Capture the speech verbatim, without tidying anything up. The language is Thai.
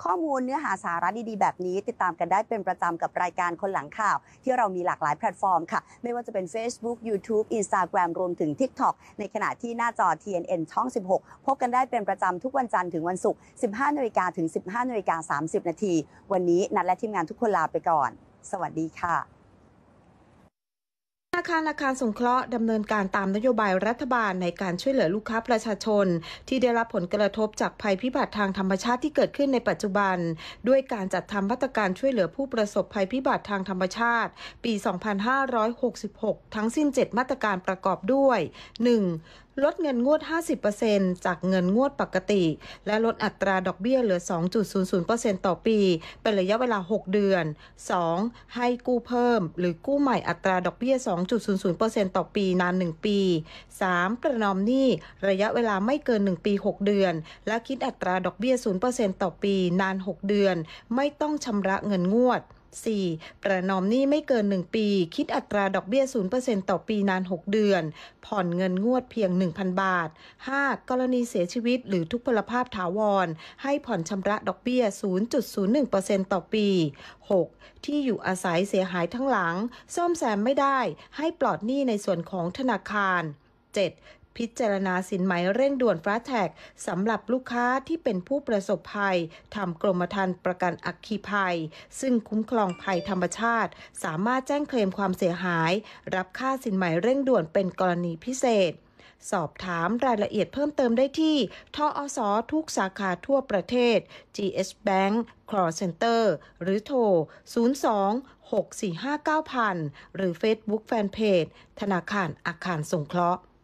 ข้อมูลเนื้อหาสาระดีๆแบบนี้ติดตามกันได้เป็นประจำกับรายการคนหลังข่าวที่เรามีหลากหลายแพลตฟอร์มค่ะไม่ว่าจะเป็น Facebook YouTube Instagram รวมถึง TikTok ในขณะที่หน้าจอ ที เอ็น เอ็น ช่องสิบหกพบกันได้เป็นประจำทุกวันจันทร์ถึงวันศุกร์ สิบห้านาฬิกา ถึง สิบห้านาฬิกาสามสิบนาทีวันนี้นัดและทีมงานทุกคนลาไปก่อนสวัสดีค่ะธนาคารอาคารสงเคราะห์ดำเนินการตามนโยบายรัฐบาลในการช่วยเหลือลูกค้าประชาชนที่ได้รับผลกระทบจากภัยพิบัติทางธรรมชาติที่เกิดขึ้นในปัจจุบันด้วยการจัดทำมาตรการช่วยเหลือผู้ประสบภัยพิบัติทางธรรมชาติปี สองพันห้าร้อยหกสิบหก ทั้งสิ้น เจ็ด มาตรการประกอบด้วย หนึ่งลดเงินงวด ห้าสิบเปอร์เซ็นต์ จากเงินงวดปกติและลดอัตราดอกเบี้ยเหลือ สองจุดศูนย์ศูนย์เปอร์เซ็นต์ ต่อปีเป็นระยะเวลาหกเดือน สอง ให้กู้เพิ่มหรือกู้ใหม่อัตราดอกเบี้ย สองจุดศูนย์ศูนย์เปอร์เซ็นต์ ต่อปีนานหนึ่งปี สาม ประนอมหนี้ระยะเวลาไม่เกินหนึ่งปีหกเดือนและคิดอัตราดอกเบี้ย ศูนย์เปอร์เซ็นต์ ต่อปีนานหกเดือนไม่ต้องชำระเงินงวดสี่ ประนอมหนี้ไม่เกินหนึ่งปีคิดอัตราดอกเบี้ย ศูนย์เปอร์เซ็นต์ ต่อปีนานหกเดือนผ่อนเงินงวดเพียง หนึ่งพัน บาท ห้า กรณีเสียชีวิตหรือทุพพลภาพถาวรให้ผ่อนชำระดอกเบี้ย ศูนย์จุดศูนย์หนึ่งเปอร์เซ็นต์ ต่อปี หก ที่อยู่อาศัยเสียหายทั้งหลังซ่อมแซมไม่ได้ให้ปลอดหนี้ในส่วนของธนาคาร เจ็ดพิจารณาสินไหมเร่งด่วน Fast Track สำหรับลูกค้าที่เป็นผู้ประสบภัยทำกรมธรรม์ประกันอัคคีภัยซึ่งคุ้มครองภัยธรรมชาติสามารถแจ้งเคลมความเสียหายรับค่าสินไหมเร่งด่วนเป็นกรณีพิเศษสอบถามรายละเอียดเพิ่มเติมได้ที่ทอส.ทุกสาขาทั่วประเทศ จี เอช Bank Call Center หรือโทร ศูนย์ สอง หก สี่ ห้า เก้า ศูนย์ ศูนย์ หรือ Facebook Fanpage ธนาคารอาคารสงเคราะห์